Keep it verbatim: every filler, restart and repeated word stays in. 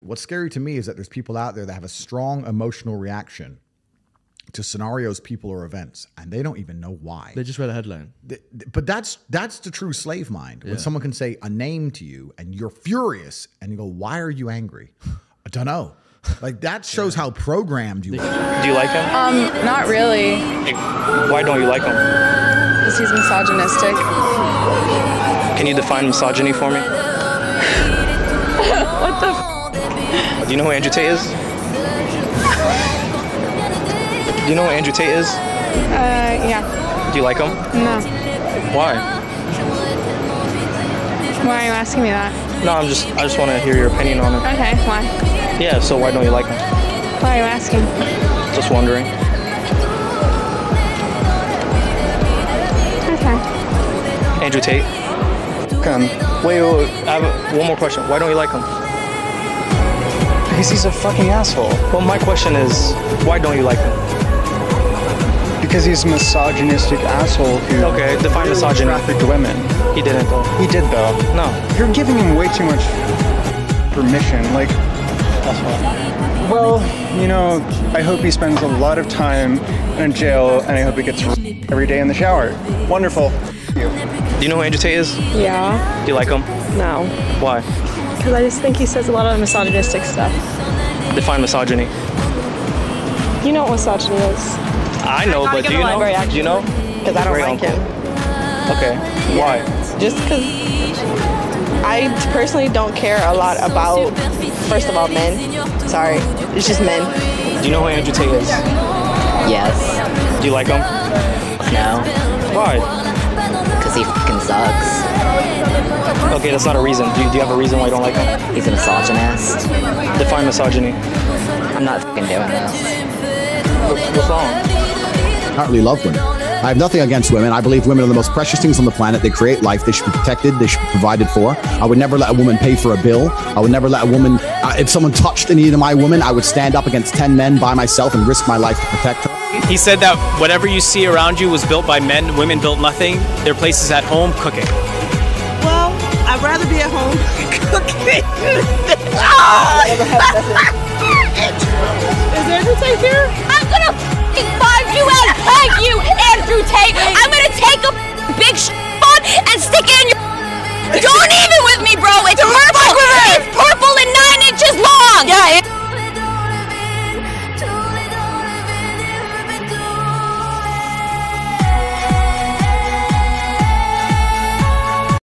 What's scary to me is that there's people out there that have a strong emotional reaction to scenarios, people, or events, and they don't even know why. They just read a headline. But that's that's the true slave mind. When Yeah. someone can say a name to you and you're furious and you go, why are you angry? I don't know. Like that shows how programmed you are. Do you like him? Um, not really. Like, why don't you like him? Because he's misogynistic. Can you define misogyny for me? What the f? Do you know who Andrew Tate is? Do you know who Andrew Tate is? Uh, yeah. Do you like him? No. Why? Why are you asking me that? No, I'm just, I just want to hear your opinion on it. Okay, why? Yeah, so why don't you like him? Why are you asking? Just wondering. Okay. Andrew Tate. Come. Wait, wait, wait, I have one more question. Why don't you like him? Because he's a fucking asshole. Well, my question is, why don't you like him? Because he's a misogynistic asshole who Okay, define misogyny. trafficked women. He didn't though. He did though. No. You're giving him way too much permission. Like, That's why. well, you know, I hope he spends a lot of time in jail, and I hope he gets every day in the shower. Wonderful. Do you know who Andrew Tate is? Yeah. Do you like him? No. Why? Because I just think he says a lot of misogynistic stuff. Define misogyny. You know what misogyny is. I know, Not but a do good you know? library, Do you know? Because I don't Great like uncle. him. Okay. Why? Just because I personally don't care a lot about, first of all, men. Sorry. It's just men. Do you know who Andrew Tate is? Yes. Do you like him? No. Why? Because he fucking sucks. Okay, that's not a reason. Do you, do you have a reason why you don't like him? He's a misogynist. Define misogyny. I'm not fucking doing this. What's, what's wrong? I don't really love women. I have nothing against women. I believe women are the most precious things on the planet. They create life. They should be protected. They should be provided for. I would never let a woman pay for a bill. I would never let a woman, uh, if someone touched any of my women, I would stand up against ten men by myself and risk my life to protect her. He said that whatever you see around you was built by men. Women built nothing. Their place is at home cooking. Well, I'd rather be at home cooking. Is Andrew Tate here? I'm gonna f***ing find you and hang you, Andrew Tate. I'm gonna take a big sh** phone and stick it in your. Don't even with me, bro. It's purple. It's purple and nine inches long. Yeah. It